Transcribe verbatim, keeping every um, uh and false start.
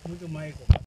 もうちょい前行こう。